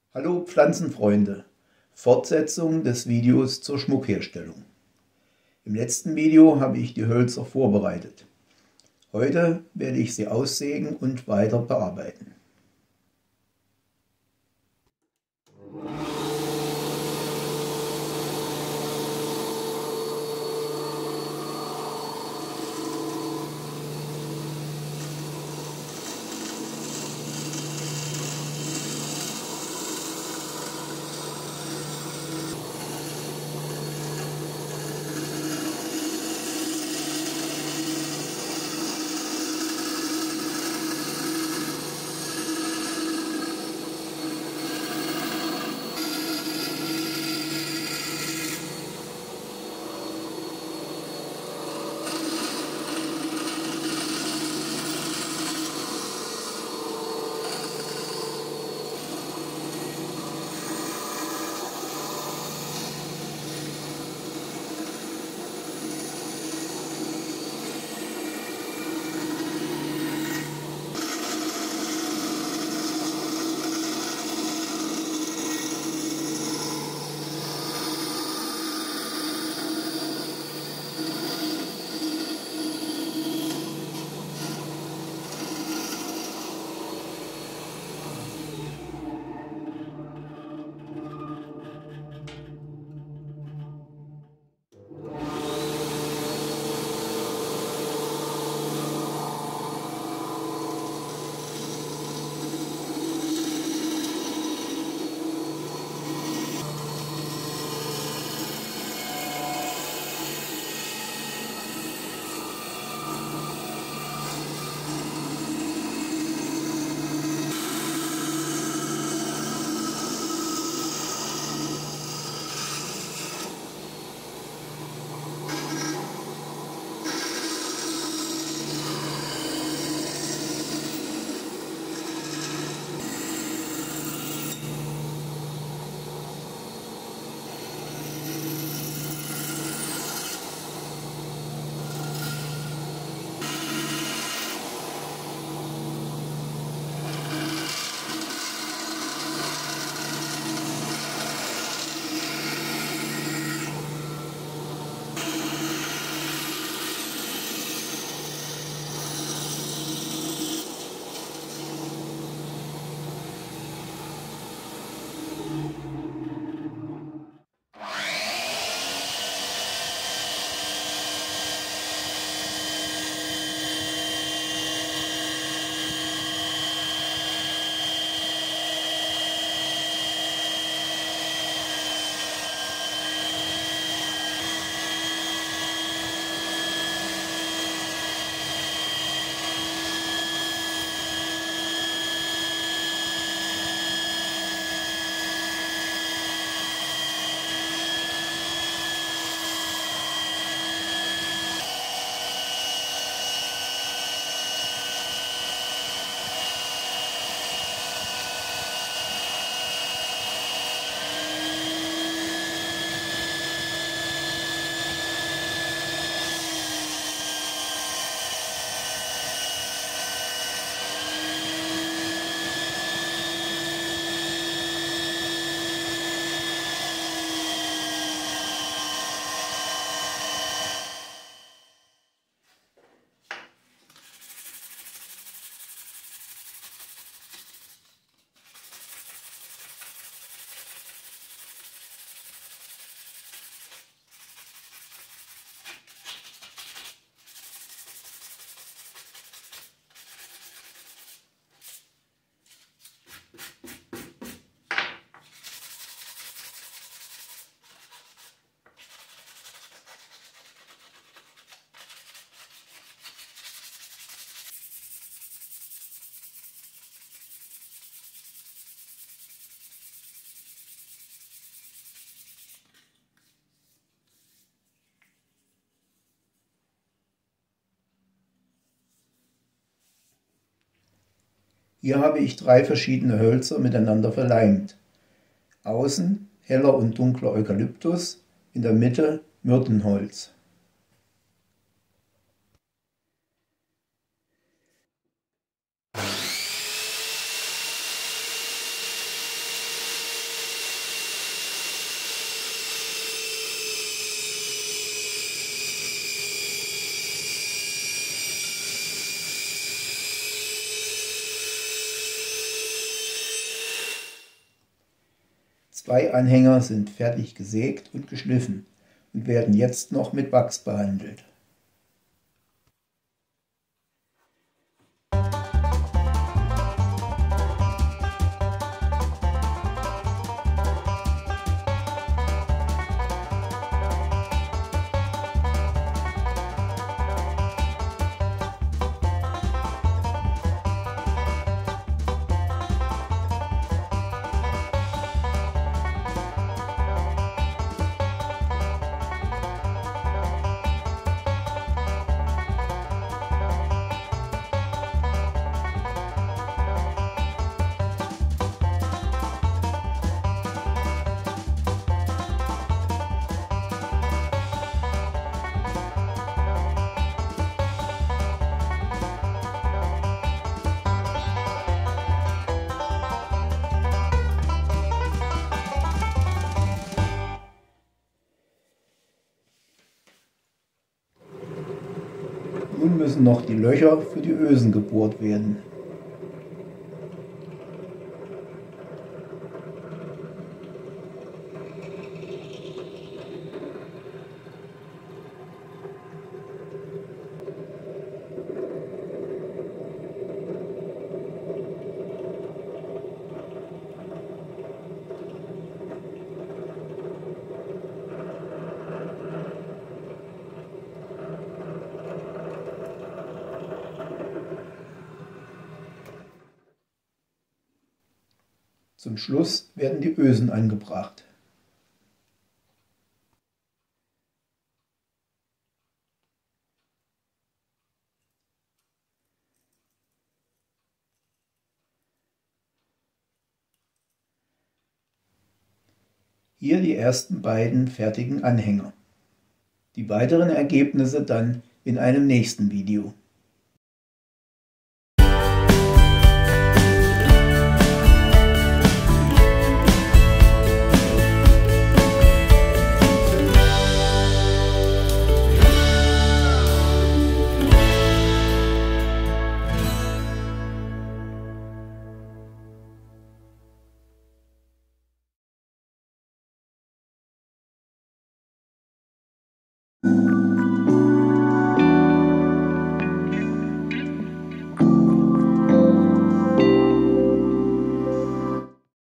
Hallo Pflanzenfreunde, Fortsetzung des Videos zur Schmuckherstellung. Im letzten Video habe ich die Hölzer vorbereitet. Heute werde ich sie aussägen und weiter bearbeiten. Hier habe ich 3 verschiedene Hölzer miteinander verleimt. Außen heller und dunkler Eukalyptus, in der Mitte Myrtenholz. 2 Anhänger sind fertig gesägt und geschliffen und werden jetzt noch mit Wachs behandelt. Nun müssen noch die Löcher für die Ösen gebohrt werden. Zum Schluss werden die Ösen angebracht. Hier die ersten beiden fertigen Anhänger. Die weiteren Ergebnisse dann in einem nächsten Video.